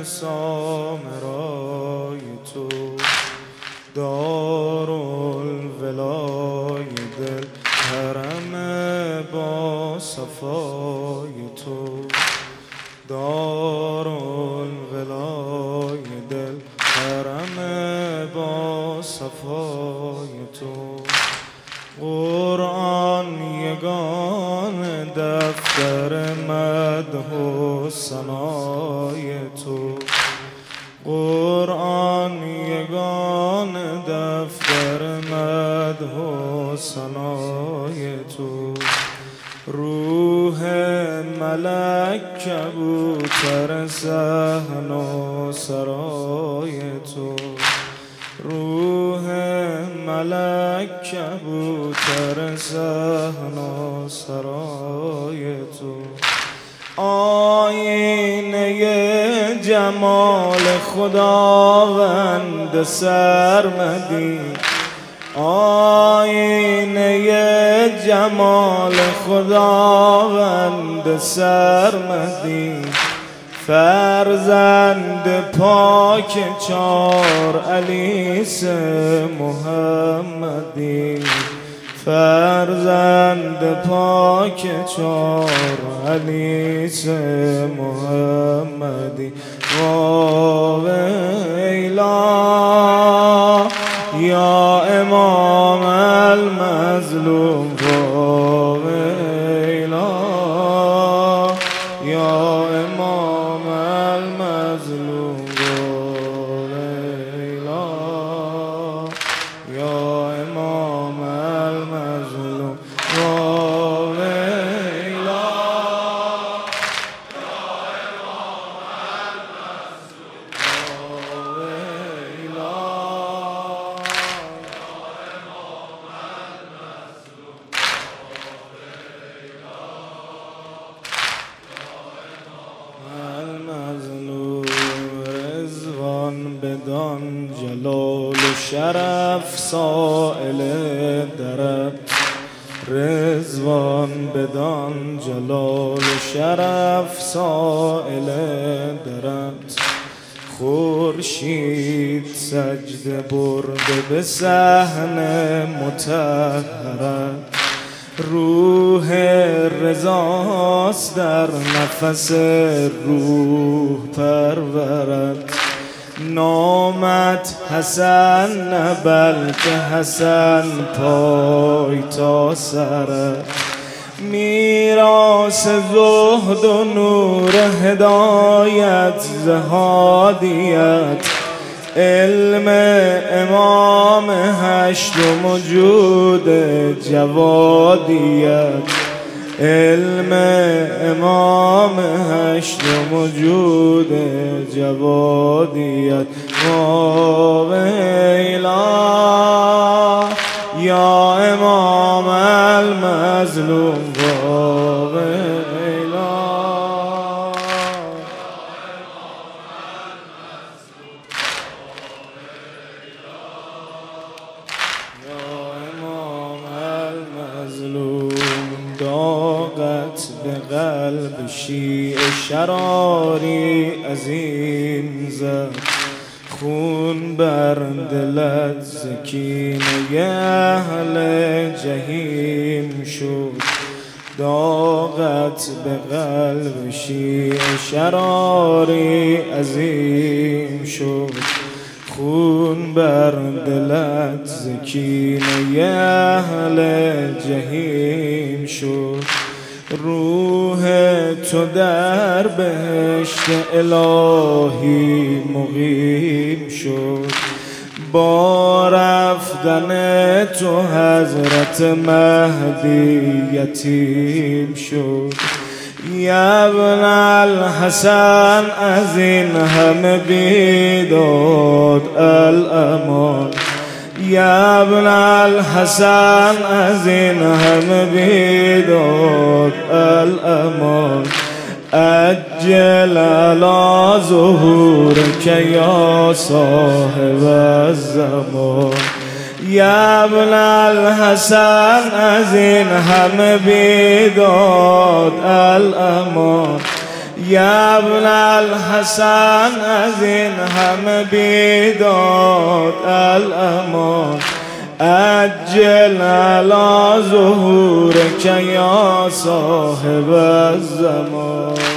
سامرای تو، دارالولای دل حرم با صفای تو، دارالولای دل حرم با صفای تو. قرآن یگان دفتر مدح و ثنای تو، قرآن یگان دفتر مدح و ثنای تو. روح ملک کبوتر صحن و سرای تو، روح ملک کبوتر صحن و سرای تو. آینه جمال خداوند سرمدی، آینه جمال خداوند سرمدی. فرزند پاک چار علیس محمدی، فرزند پاک چار علیس محمدی. ویلا یا امام المظلوم، ویلا یا امام المظلوم، ویلا یا امام المظلوم، ویلا یا امام المظلوم، ویلا المظلوم. رضوان بدان جلال و شرف سائل درت، رضوان بدان جلال و شرف سائل درت. خورشید سجده برده به صحن مطهرت، روح رضاست در نفس روح پرورت. نامت حسن نه بلکه حسن پای تا سرت. میراث زهد و نور هدایت زهادیت، علم امام هشتم وجود جوادیت، علم امام هشتم وجود جوادیت. ویلا یا امام المظلوم، ویلا یا امام المظلوم. داغت به قلب شیع شراری عظیم زد، خون بر دلت سکینه اهل جهیم شد. داغت به قلب شیع شراری عظیم شد، خون بر دلت سکینه اهل جهیم شد. روح تو در بهشت الهی مقیم شد، با رفتن تو حضرت مهدی یتیم شد. یا ابن الحسن از این همه بیداد الامان، یا ابن الحسن از این همه بیداد الامان. عجل علی ظهورک یا صاحب الزمان، یا ابن الحسن از این همه بیداد الامان. یا ابن الحسن از این همه بیداد الامان عجل علی ظهورک یا صاحب الزمان.